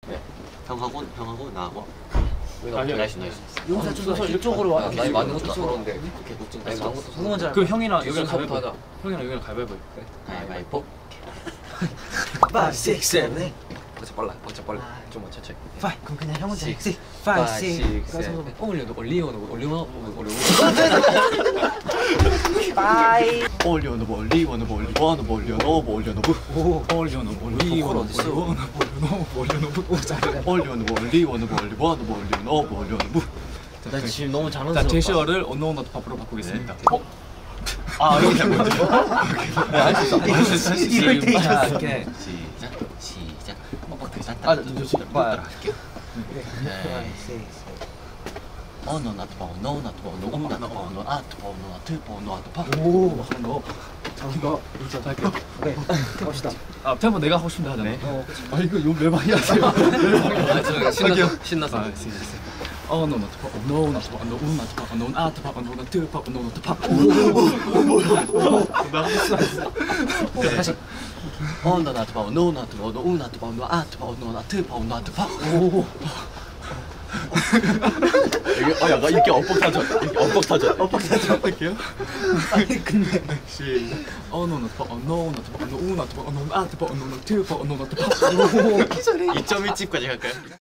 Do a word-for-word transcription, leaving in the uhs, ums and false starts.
네. 형하고 형하고 나하고. 아니, 나이스 나이스. 용사 좀 이쪽으로 와. 나이 많은 것도 서러운데. 나이 많은 것도 누구 먼저? 그 형이랑 여기랑 가위바위보 하자. 형이랑 여기랑 가위바위보 해. 가위바위보. five, six, seven, eight. 먼저 빨라. 먼저 빨라. 좀만 천천히. five. 그럼 그냥 형 먼저. Six, six, five, six. seven. 올려도 올리오는 올리오 올리오. five. 올려놓 올리워너 올리워너 올려놓 올려놓 올려놓 올리워너 올려놓 올려놓 올리워너 올리워너 올려놓 올려놓. 나 지금 너무 자 장난스럽다. 제시어를 언노운어트 밥으로 바꾸겠습니다. 어? 아 여기 잘 먼저. 할수 있어. 할수 있어. 이럴 때 있었어. 이렇게 시작 시작. 뻑뻑 대자. 아, 저, 저, 저, 봐. 할게요. five, six. 어너 나트 봐. 너 나트 봐. 너 나트 봐. 너 나트 봐. 너 나트 봐. 너 나트 봐. 오. 너. 이거 진짜 할게요. 네. 갑시다. 아 템포 내가 하고 싶은데 하잖아. 어. 아 이거 욕왜 많이 하세요? 아, 저 신나서 신나서. 아, 시, 시. 어, 너 나트 봐. 너 나트 봐. 너 우 나트 봐. 너 나트 봐. 너 나트 봐. 너 나트 봐. 나 했어. 다시. 어너 나트 봐. 너 나트 봐. 너우 나트 봐. 너 아트 봐. 너 나트 봐. 너 나트 봐. 오. 이게 어 약간 이렇게 엇박 타죠. 이렇게 엇박 타죠. 엇박 타죠. 할게요. 아니 근데. 시작. 어, 너 나트 봐. 너 나트 봐. 너 우 나트 봐. 너 나트 봐. 너 나트 봐. 너 나트 봐. 이 점 일 집까지 갈까요?